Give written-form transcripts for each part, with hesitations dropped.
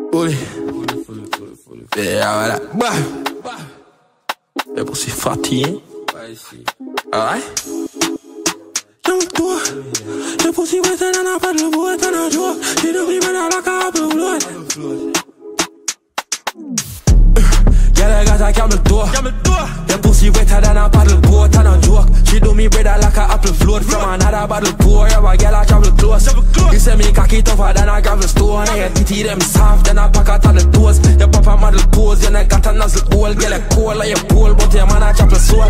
Fully. Yeah, voilà. Le pussy fatigué. Alright. Llama-toi. Le pussy wetter than a paddleboard and a joke. She do me better like a apple float. Girl, I got a camel toe. Your pussy wetter than a paddleboard and a joke. She do me better like a apple float. From another bottle pour, yeah, a girl I travel close. You say me cocky tougher than a gravel stone. And your titty them soft, then I pack out all the toes. Your papa model pose, you know got a nozzle hole. Girl, you cold like your pole, but your man a chapel soul.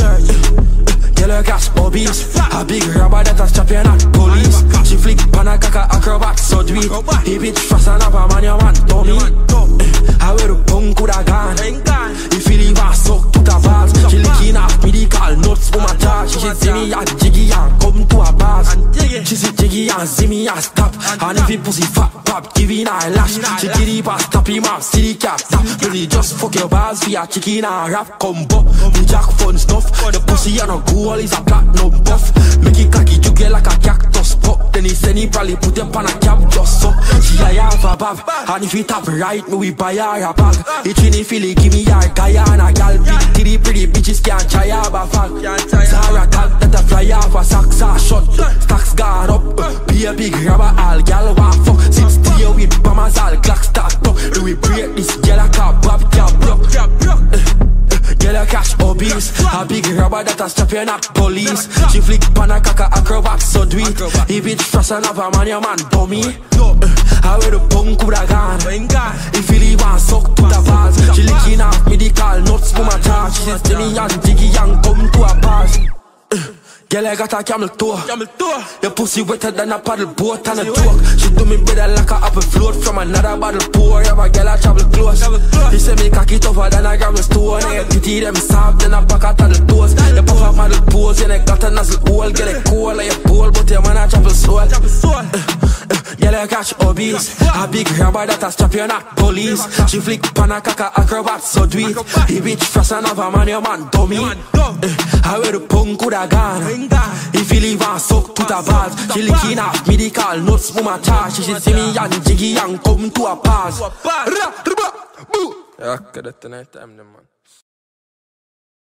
Girl, you cash obese. A big rubber that a strap you not police. She flick pan a caca acrobat so do it. He bitch fast enough a man you want dummy. I wear the punk with a gun. If you leave her suck to the bars. She licking off medical nuts for my charge. She see me a jiggy and come to a bars. She see jiggy and see me a stop. And if he pussy fat pop, giving her a lash. She get it past stop him off, see the cap stop. Really just fuck your bars for your chicken and rap combo. The jack fun stuff. The pussy on a goal is a platinum buff. Make it cocky you get like a cactus pop. Then he said he probably put him on a cab just so. She a half a bag. And if he tap right, me we buy her a bag. It's in the Philly, give me your Guyana gal. Big titty pretty bitches can't try her a fag. Sarah tag that a fly off a socks are shut. Stacks gone up. Be a big rubber all gal want fuck. Sit still with bombers all Glock start up. Do we break this girl a car bob can't block. Girl a cash obese. A big rubber that a strap you not police. She flick pan a caca acrobat so do it. He bitch fast enough a man your man dummy. I wear the punk with a gun. If you leave and suck to the bars. She licking off medical nuts for my charge. She says to me and jiggy and come to a bars. Girl, I got a camel toe. Your pussy wetter than a paddle boat and a joke. She do me better like a apple float. From another bottle pour, yeah, my girl I travel close. She say me cocky tougher than a gravel stone. And your titty them soft, then I pack out all the toes. You puff up model pose, and I got a nozzle hole. Get it cold like a pole, but your man I travel soul. Girl, I catch obese. A big rubber that a strap you not police. She flick pan a caca acrobat so do it. He bitch fast enough a man your man dummy. I wear the punk with a gun. If you leave and suck to the bars. She licking off medical nuts for my charge. She see me and jiggy and come to a pause. Ja, det är night time, man.